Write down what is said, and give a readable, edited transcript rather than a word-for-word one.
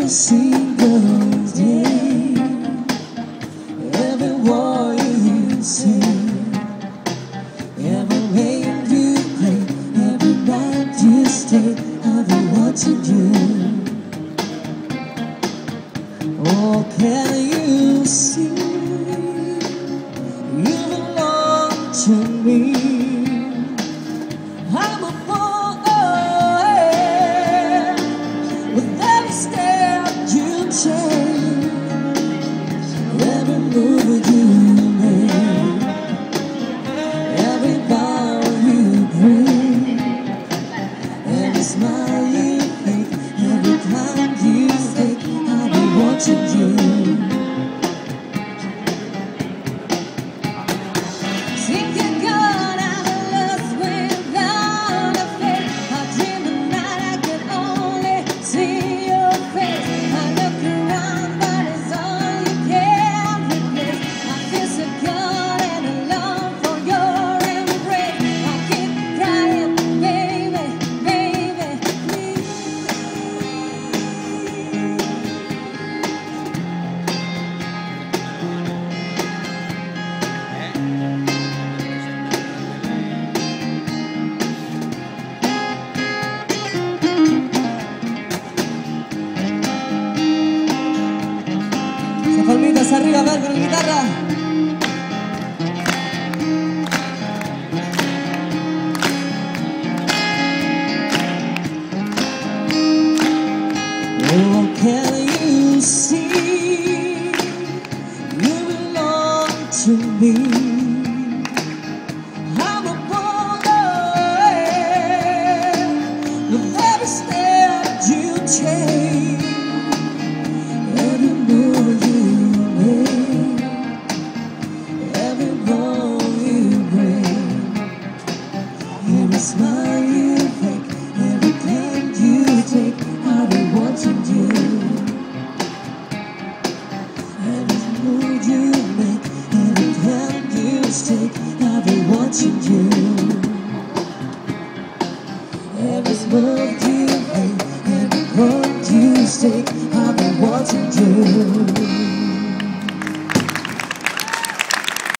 single day, every word you say, every game you play, every night you stay, I've been watching you. Oh, can you see you belong to me? I'm a with every step you take, every move you make, every bow you break, every smile you fake, every time you take, I'll be watching you. Think you're gonna lose without a face. I dream the night I can only see your face. I look around, but it's all you can replace. I feel so good and alone for your embrace. I keep crying, baby, baby, please. Palmitas arriba, a ver, con la guitarra. Oh, can you see you belong to me? I'm a boy with every step you take, every move you make, every bone you break, every smile you fake, every plan you take, I'll be watching you. Every move you make, every plan you take, I'll be watching you. Every move you make, every road you take, I'll be